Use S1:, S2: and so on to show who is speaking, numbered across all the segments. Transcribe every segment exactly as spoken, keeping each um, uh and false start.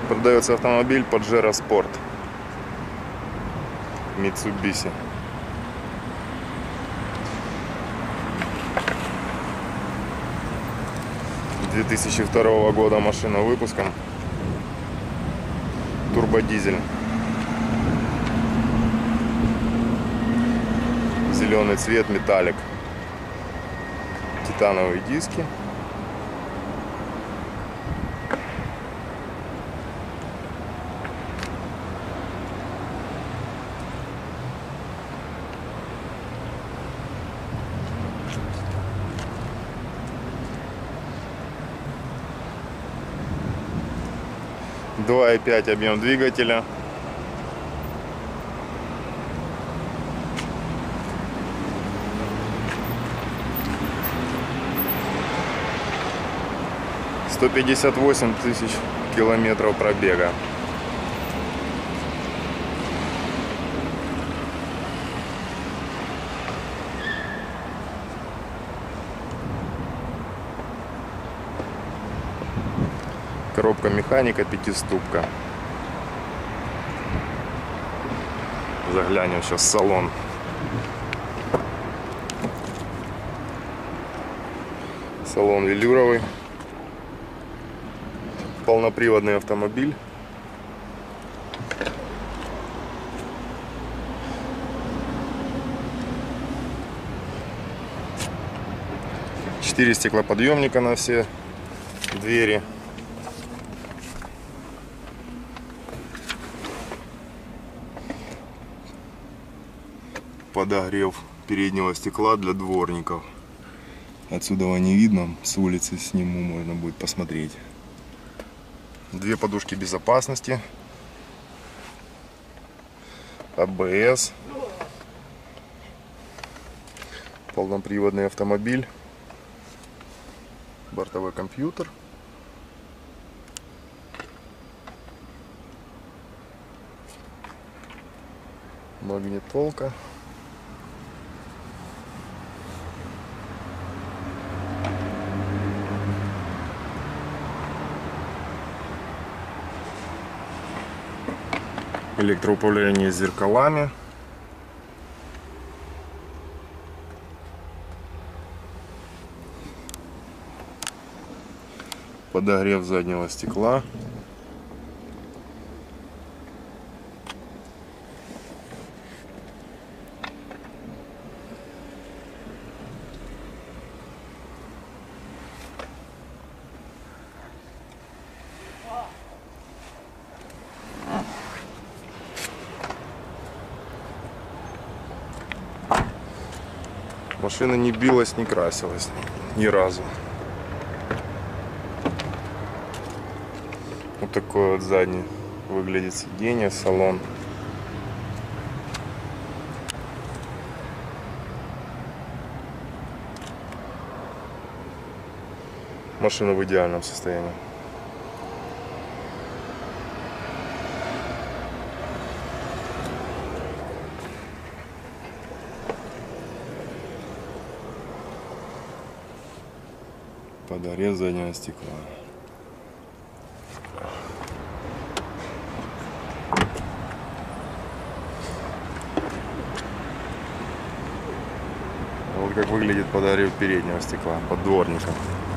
S1: Продается автомобиль Pajero Sport Mitsubishi. две тысячи второго года машина выпуска. Турбодизель. Зеленый цвет, металлик. Титановые диски. два и пять объем двигателя. сто пятьдесят восемь тысяч километров пробега. Коробка механика, пятиступка. Заглянем сейчас в салон. Салон велюровый. Полноприводный автомобиль. Четыре стеклоподъемника на все двери. Подогрев переднего стекла для дворников. Отсюда не видно, с улицы сниму, можно будет посмотреть. Две подушки безопасности, а бэ эс, полноприводный автомобиль, бортовой компьютер, магнитолка. Электроуправление зеркалами. Подогрев заднего стекла. Машина не билась, не красилась ни разу. Вот такой вот задний выглядит сиденье, салон. Машина в идеальном состоянии. Подогрев заднего стекла. Вот как выглядит подогрев переднего стекла под дворником.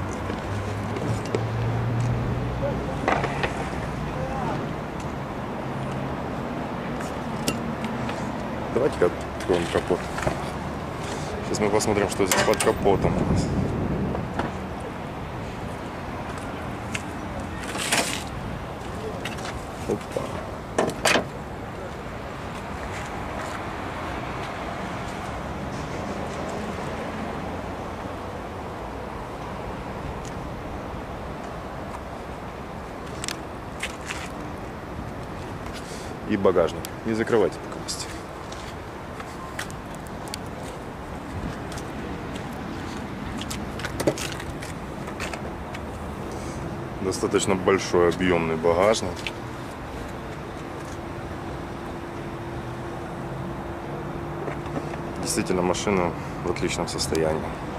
S1: Давайте-ка откроем капот. Сейчас мы посмотрим, что здесь под капотом. Опа. И багажник. Не закрывайте пока. Достаточно большой объемный багажник. Действительно, машина в отличном состоянии.